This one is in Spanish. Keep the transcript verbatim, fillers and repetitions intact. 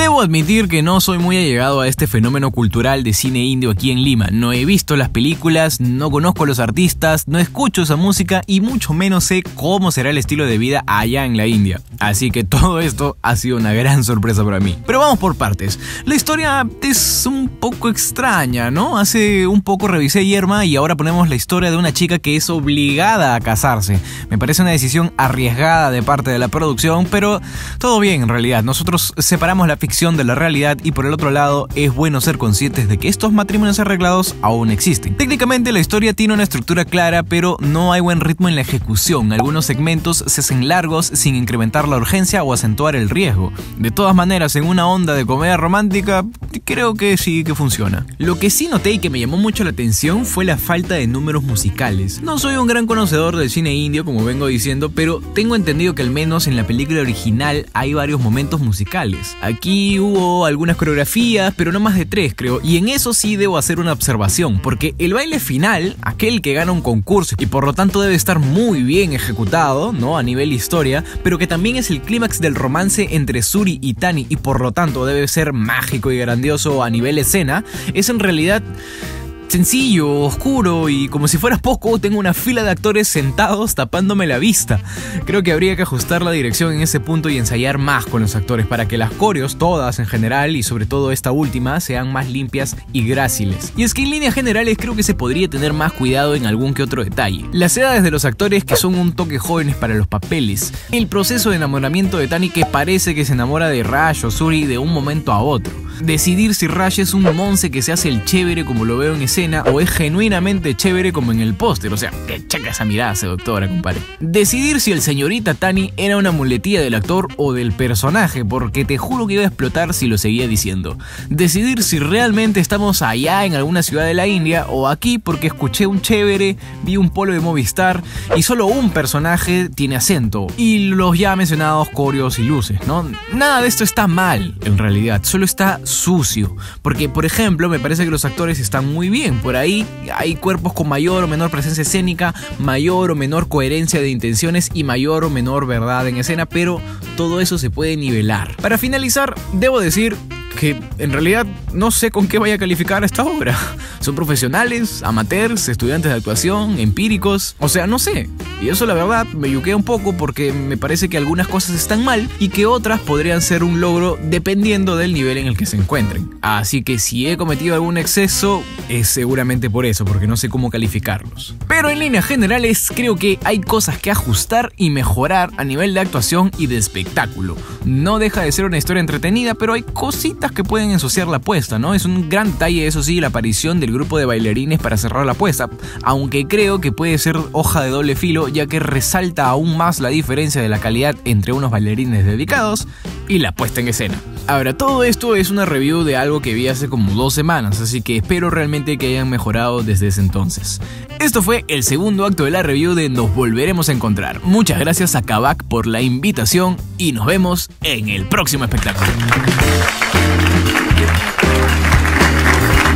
Debo admitir que no soy muy allegado a este fenómeno cultural de cine indio aquí en Lima. No he visto las películas, no conozco a los artistas, no escucho esa música y mucho menos sé cómo será el estilo de vida allá en la India. Así que todo esto ha sido una gran sorpresa para mí. Pero vamos por partes. La historia es un poco extraña, ¿no? Hace un poco revisé Yerma y ahora ponemos la historia de una chica que es obligada a casarse. Me parece una decisión arriesgada de parte de la producción, pero todo bien en realidad. Nosotros separamos la ficción de la realidad y por el otro lado es bueno ser conscientes de que estos matrimonios arreglados aún existen. Técnicamente la historia tiene una estructura clara, pero no hay buen ritmo en la ejecución. Algunos segmentos se hacen largos sin incrementar la urgencia o acentuar el riesgo. De todas maneras, en una onda de comedia romántica, creo que sí que funciona. Lo que sí noté y que me llamó mucho la atención fue la falta de números musicales. No soy un gran conocedor del cine indio, como vengo diciendo, pero tengo entendido que al menos en la película original hay varios momentos musicales. Aquí hubo algunas coreografías, pero no más de tres, creo, y en eso sí debo hacer una observación, porque el baile final, aquel que gana un concurso y por lo tanto debe estar muy bien ejecutado, ¿no? A nivel historia, pero que también es el clímax del romance entre Suri y Tani y por lo tanto debe ser mágico y grandioso a nivel escena, es en realidad sencillo, oscuro y como si fuera poco, tengo una fila de actores sentados tapándome la vista. Creo que habría que ajustar la dirección en ese punto y ensayar más con los actores para que las coreos, todas en general y sobre todo esta última, sean más limpias y gráciles. Y es que en líneas generales creo que se podría tener más cuidado en algún que otro detalle. Las edades de los actores que son un toque jóvenes para los papeles. El proceso de enamoramiento de Tani que parece que se enamora de Raj o Suri de un momento a otro. Decidir si Raj es un monce que se hace el chévere como lo veo en escena o es genuinamente chévere como en el póster, o sea, que chaca esa mirada seductora, compadre. Decidir si el señorita Tani era una muletilla del actor o del personaje, porque te juro que iba a explotar si lo seguía diciendo. Decidir si realmente estamos allá en alguna ciudad de la India o aquí porque escuché un chévere, vi un polo de Movistar y solo un personaje tiene acento y los ya mencionados coreos y luces, ¿no? Nada de esto está mal, en realidad, solo está sucio, porque por ejemplo me parece que los actores están muy bien, por ahí hay cuerpos con mayor o menor presencia escénica, mayor o menor coherencia de intenciones y mayor o menor verdad en escena, pero todo eso se puede nivelar. Para finalizar, debo decir que en realidad no sé con qué vaya a calificar esta obra. Son profesionales, amateurs, estudiantes de actuación, empíricos, o sea, no sé. Y eso la verdad me yuquea un poco porque me parece que algunas cosas están mal y que otras podrían ser un logro dependiendo del nivel en el que se encuentren. Así que si he cometido algún exceso es seguramente por eso, porque no sé cómo calificarlos. Pero en líneas generales creo que hay cosas que ajustar y mejorar a nivel de actuación y de espectáculo. No deja de ser una historia entretenida, pero hay cositas que pueden ensuciar la apuesta, ¿no? Es un gran detalle, eso sí, la aparición del grupo de bailarines para cerrar la apuesta, aunque creo que puede ser hoja de doble filo, ya que resalta aún más la diferencia de la calidad entre unos bailarines dedicados y la puesta en escena. Ahora, todo esto es una review de algo que vi hace como dos semanas, así que espero realmente que hayan mejorado desde ese entonces. Esto fue el segundo acto de la review de Nos Volveremos a Encontrar. Muchas gracias a Kavak por la invitación y nos vemos en el próximo espectáculo.